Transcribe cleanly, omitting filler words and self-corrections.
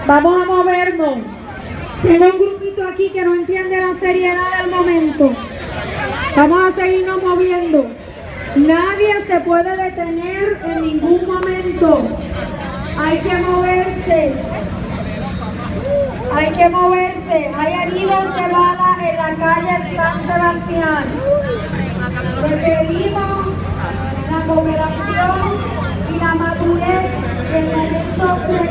Vamos a movernos. Tengo un grupito aquí que no entiende la seriedad del momento. Vamos a seguirnos moviendo. Nadie se puede detener en ningún momento. Hay que moverse. Hay que moverse. Hay heridos de bala en la calle San Sebastián. Requerimos la cooperación y la madurez en el momento